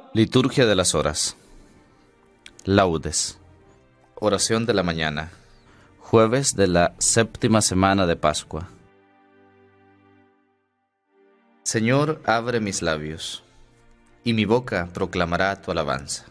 Liturgia de las Horas. Laudes. Oración de la mañana. Jueves de la séptima semana de Pascua. Señor, abre mis labios, y mi boca proclamará tu alabanza.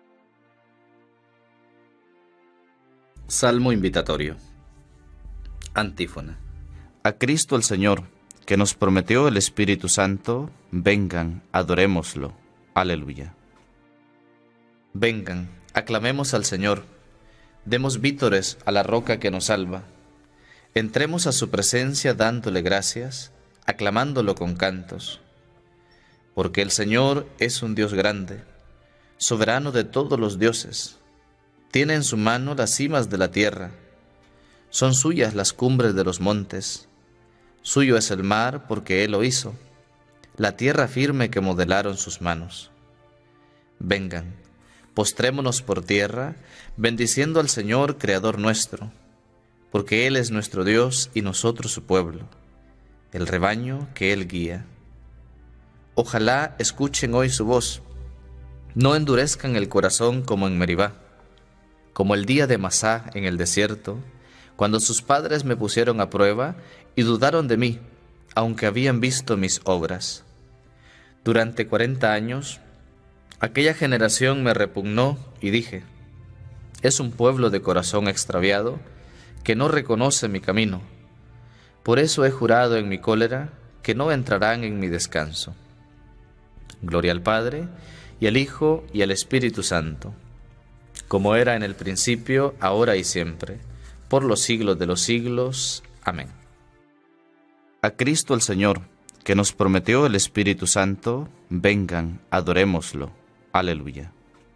Salmo invitatorio. Antífona. A Cristo el Señor, que nos prometió el Espíritu Santo, vengan, adorémoslo. Aleluya. Vengan, aclamemos al Señor, demos vítores a la roca que nos salva. Entremos a su presencia dándole gracias, aclamándolo con cantos. Porque el Señor es un Dios grande, soberano de todos los dioses. Tiene en su mano las cimas de la tierra, son suyas las cumbres de los montes. Suyo es el mar porque Él lo hizo, la tierra firme que modelaron sus manos. Vengan, postrémonos por tierra, bendiciendo al Señor, Creador nuestro, porque Él es nuestro Dios y nosotros su pueblo, el rebaño que Él guía. Ojalá escuchen hoy su voz, no endurezcan el corazón como en Meribá, como el día de Masá en el desierto, cuando sus padres me pusieron a prueba y dudaron de mí, aunque habían visto mis obras. Durante 40 años, aquella generación me repugnó y dije, es un pueblo de corazón extraviado que no reconoce mi camino. Por eso he jurado en mi cólera que no entrarán en mi descanso. Gloria al Padre, y al Hijo, y al Espíritu Santo, como era en el principio, ahora y siempre, por los siglos de los siglos. Amén. A Cristo el Señor, que nos prometió el Espíritu Santo, vengan, adorémoslo. Aleluya.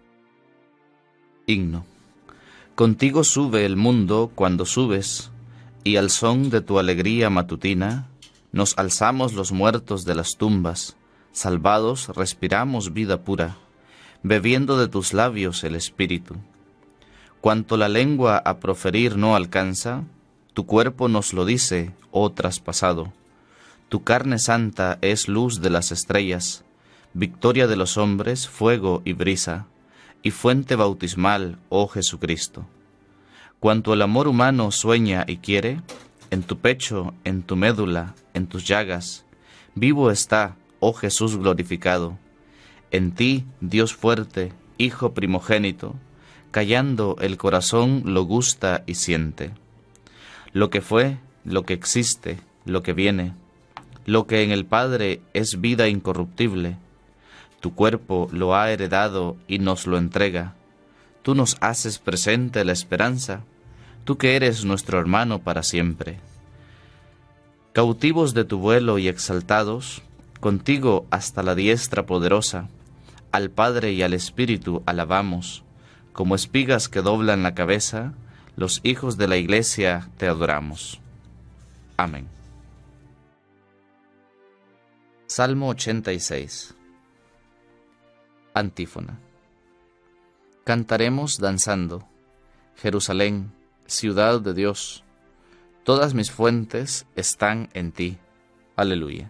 Himno. Contigo sube el mundo cuando subes, y al son de tu alegría matutina, nos alzamos los muertos de las tumbas, salvados respiramos vida pura, bebiendo de tus labios el Espíritu. Cuanto la lengua a proferir no alcanza, tu cuerpo nos lo dice, oh traspasado. Tu carne santa es luz de las estrellas, victoria de los hombres, fuego y brisa, y fuente bautismal, oh Jesucristo. Cuanto el amor humano sueña y quiere, en tu pecho, en tu médula, en tus llagas, vivo está, oh Jesús glorificado. En ti, Dios fuerte, Hijo primogénito, callando el corazón lo gusta y siente. Lo que fue, lo que existe, lo que viene, lo que en el Padre es vida incorruptible, tu cuerpo lo ha heredado y nos lo entrega. Tú nos haces presente la esperanza, tú que eres nuestro hermano para siempre. Cautivos de tu vuelo y exaltados, contigo hasta la diestra poderosa, al Padre y al Espíritu alabamos. Como espigas que doblan la cabeza, los hijos de la Iglesia te adoramos. Amén. Salmo 86. Antífona. Cantaremos danzando, Jerusalén, ciudad de Dios. Todas mis fuentes están en ti. Aleluya.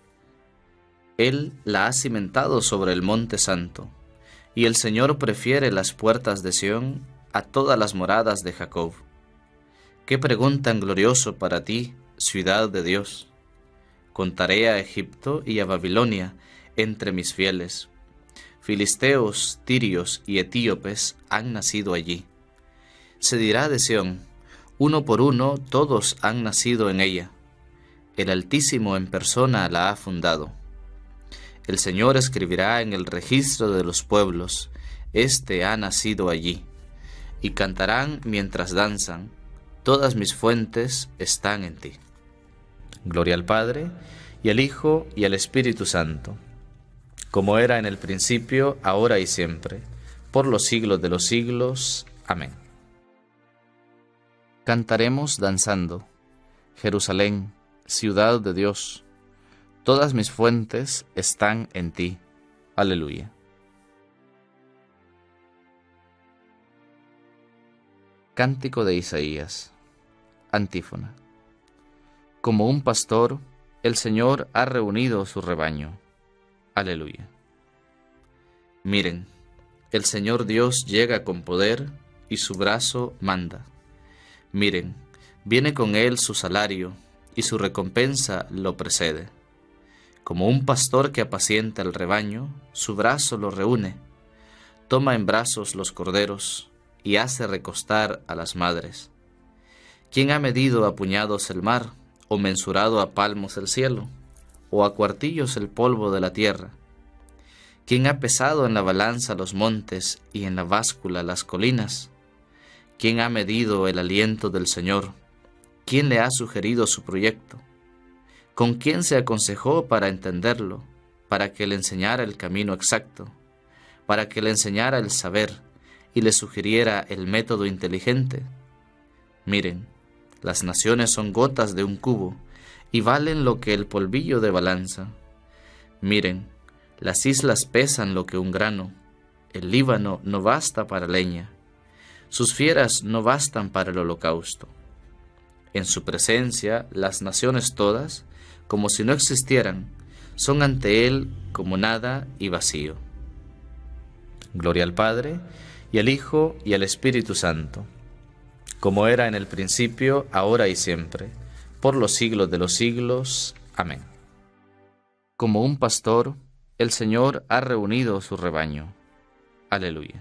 Él la ha cimentado sobre el monte santo, y el Señor prefiere las puertas de Sión a todas las moradas de Jacob. ¿Qué pregón tan glorioso para ti, ciudad de Dios? Contaré a Egipto y a Babilonia entre mis fieles. Filisteos, tirios y etíopes han nacido allí. Se dirá de Sión, uno por uno todos han nacido en ella. El Altísimo en persona la ha fundado. El Señor escribirá en el registro de los pueblos, este ha nacido allí. Y cantarán mientras danzan, todas mis fuentes están en ti. Gloria al Padre, y al Hijo, y al Espíritu Santo, como era en el principio, ahora y siempre, por los siglos de los siglos. Amén. Cantaremos danzando, Jerusalén, ciudad de Dios. Todas mis fuentes están en ti. Aleluya. Cántico de Isaías. Antífona. Como un pastor, el Señor ha reunido su rebaño. Aleluya. Miren, el Señor Dios llega con poder y su brazo manda. Miren, viene con él su salario y su recompensa lo precede. Como un pastor que apacienta el rebaño, su brazo lo reúne, toma en brazos los corderos y hace recostar a las madres. ¿Quién ha medido a puñados el mar, o mensurado a palmos el cielo, o a cuartillos el polvo de la tierra? ¿Quién ha pesado en la balanza los montes y en la báscula las colinas? ¿Quién ha medido el aliento del Señor? ¿Quién le ha sugerido su proyecto? ¿Con quién se aconsejó para entenderlo, para que le enseñara el camino exacto, para que le enseñara el saber y le sugiriera el método inteligente? Miren, las naciones son gotas de un cubo y valen lo que el polvillo de balanza. Miren, las islas pesan lo que un grano, el Líbano no basta para leña, sus fieras no bastan para el holocausto. En su presencia, las naciones todas, como si no existieran, son ante él como nada y vacío. Gloria al Padre, y al Hijo, y al Espíritu Santo, como era en el principio, ahora y siempre, por los siglos de los siglos. Amén. Como un pastor, el Señor ha reunido su rebaño. Aleluya.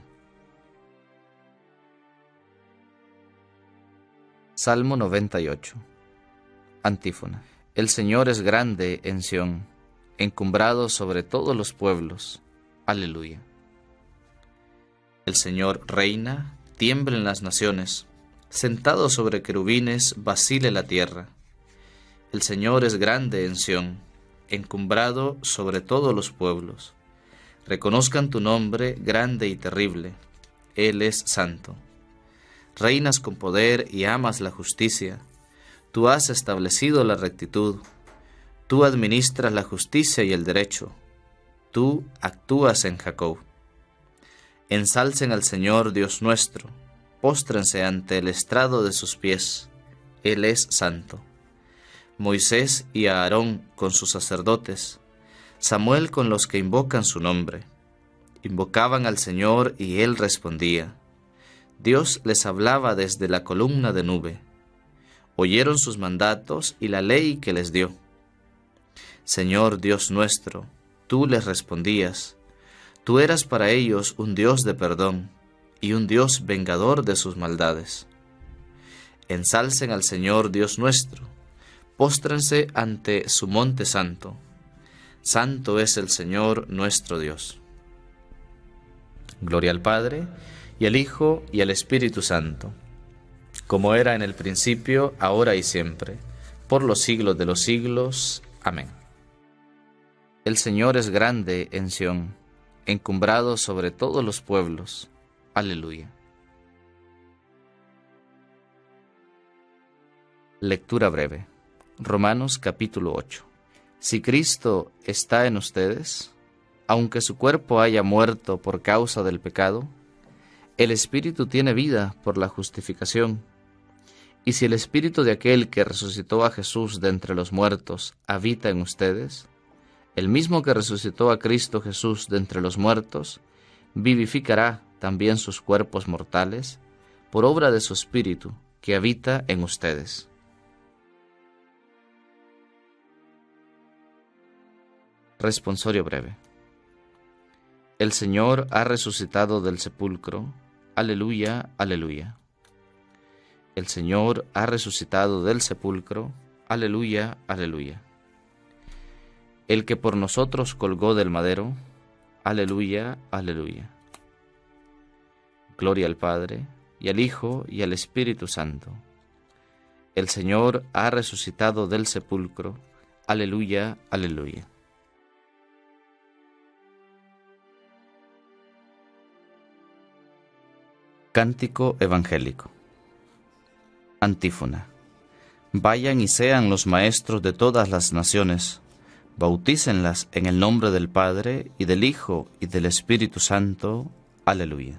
Salmo 98. Antífona. El Señor es grande en Sión, encumbrado sobre todos los pueblos. Aleluya. El Señor reina, tiemblen las naciones, sentado sobre querubines, vacile la tierra. El Señor es grande en Sión, encumbrado sobre todos los pueblos. Reconozcan tu nombre grande y terrible. Él es santo. Reinas con poder y amas la justicia. Tú has establecido la rectitud. Tú administras la justicia y el derecho. Tú actúas en Jacob. Ensalcen al Señor Dios nuestro. Póstrense ante el estrado de sus pies. Él es santo. Moisés y Aarón con sus sacerdotes. Samuel con los que invocan su nombre. Invocaban al Señor y Él respondía. Dios les hablaba desde la columna de nube. Oyeron sus mandatos y la ley que les dio. Señor Dios nuestro, tú les respondías. Tú eras para ellos un Dios de perdón y un Dios vengador de sus maldades. Ensalcen al Señor Dios nuestro. Póstrense ante su monte santo. Santo es el Señor nuestro Dios. Gloria al Padre, y al Hijo, y al Espíritu Santo, como era en el principio, ahora y siempre, por los siglos de los siglos. Amén. El Señor es grande en Sión, encumbrado sobre todos los pueblos. Aleluya. Lectura breve. Romanos capítulo 8. Si Cristo está en ustedes, aunque su cuerpo haya muerto por causa del pecado, el Espíritu tiene vida por la justificación. Y si el Espíritu de aquel que resucitó a Jesús de entre los muertos habita en ustedes, el mismo que resucitó a Cristo Jesús de entre los muertos, vivificará también sus cuerpos mortales por obra de su Espíritu que habita en ustedes. Responsorio breve. El Señor ha resucitado del sepulcro. Aleluya, aleluya. El Señor ha resucitado del sepulcro. Aleluya, aleluya. El que por nosotros colgó del madero. Aleluya, aleluya. Gloria al Padre, y al Hijo, y al Espíritu Santo. El Señor ha resucitado del sepulcro. Aleluya, aleluya. Cántico evangélico. Antífona. Vayan y sean los maestros de todas las naciones, bautícenlas en el nombre del Padre, y del Hijo, y del Espíritu Santo. Aleluya.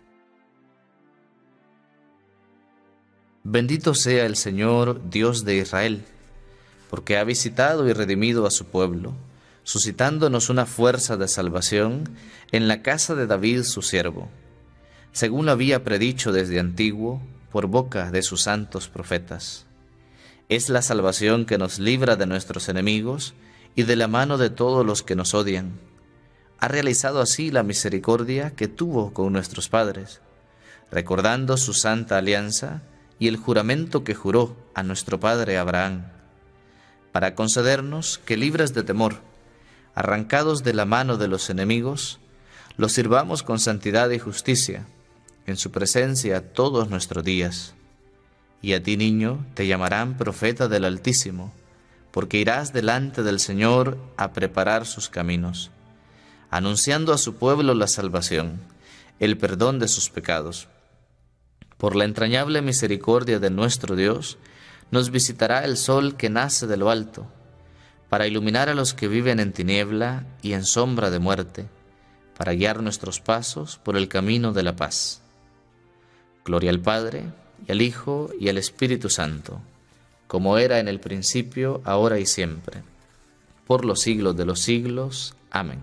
Bendito sea el Señor, Dios de Israel, porque ha visitado y redimido a su pueblo, suscitándonos una fuerza de salvación en la casa de David su siervo, según lo había predicho desde antiguo por boca de sus santos profetas. Es la salvación que nos libra de nuestros enemigos y de la mano de todos los que nos odian. Ha realizado así la misericordia que tuvo con nuestros padres, recordando su santa alianza y el juramento que juró a nuestro padre Abraham, para concedernos que, libres de temor, arrancados de la mano de los enemigos, los sirvamos con santidad y justicia en su presencia todos nuestros días. Y a ti, niño, te llamarán profeta del Altísimo, porque irás delante del Señor a preparar sus caminos, anunciando a su pueblo la salvación, el perdón de sus pecados. Por la entrañable misericordia de nuestro Dios, nos visitará el sol que nace de lo alto, para iluminar a los que viven en tiniebla y en sombra de muerte, para guiar nuestros pasos por el camino de la paz. Gloria al Padre, y al Hijo, y al Espíritu Santo, como era en el principio, ahora y siempre, por los siglos de los siglos. Amén.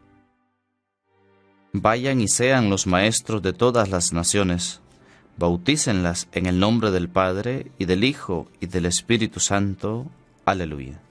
Vayan y sean los maestros de todas las naciones, bautícenlas en el nombre del Padre, y del Hijo, y del Espíritu Santo. Aleluya.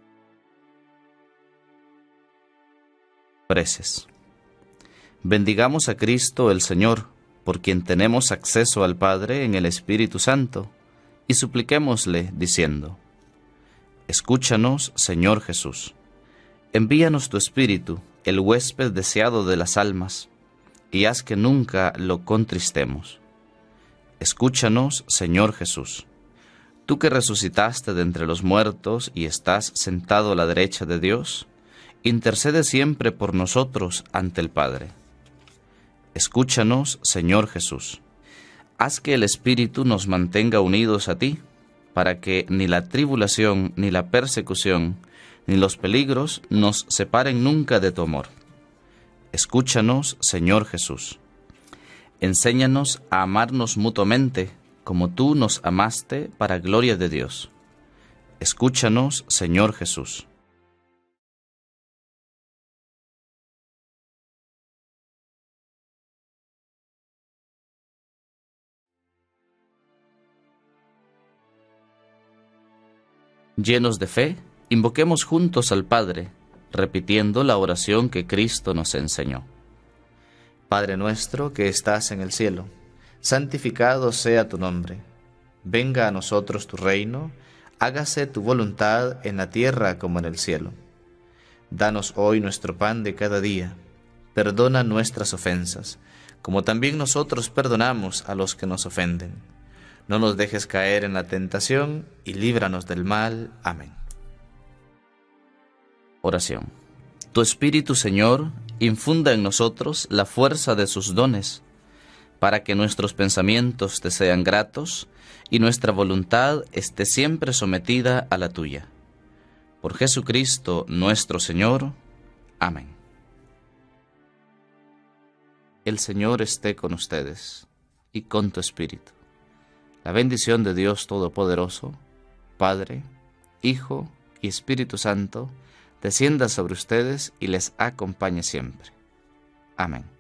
Preces. Bendigamos a Cristo el Señor, por quien tenemos acceso al Padre en el Espíritu Santo, y supliquémosle, diciendo: Escúchanos, Señor Jesús. Envíanos tu Espíritu, el huésped deseado de las almas, y haz que nunca lo contristemos. Escúchanos, Señor Jesús. Tú que resucitaste de entre los muertos y estás sentado a la derecha de Dios, intercede siempre por nosotros ante el Padre. Escúchanos, Señor Jesús. Haz que el Espíritu nos mantenga unidos a ti, para que ni la tribulación, ni la persecución, ni los peligros nos separen nunca de tu amor. Escúchanos, Señor Jesús. Enséñanos a amarnos mutuamente, como tú nos amaste para gloria de Dios. Escúchanos, Señor Jesús. Llenos de fe, invoquemos juntos al Padre, repitiendo la oración que Cristo nos enseñó. Padre nuestro que estás en el cielo, santificado sea tu nombre. Venga a nosotros tu reino, hágase tu voluntad en la tierra como en el cielo. Danos hoy nuestro pan de cada día. Perdona nuestras ofensas, como también nosotros perdonamos a los que nos ofenden. No nos dejes caer en la tentación, y líbranos del mal. Amén. Oración. Tu Espíritu, Señor, infunda en nosotros la fuerza de sus dones, para que nuestros pensamientos te sean gratos y nuestra voluntad esté siempre sometida a la tuya. Por Jesucristo nuestro Señor. Amén. El Señor esté con ustedes y con tu espíritu. La bendición de Dios Todopoderoso, Padre, Hijo y Espíritu Santo, descienda sobre ustedes y les acompañe siempre. Amén.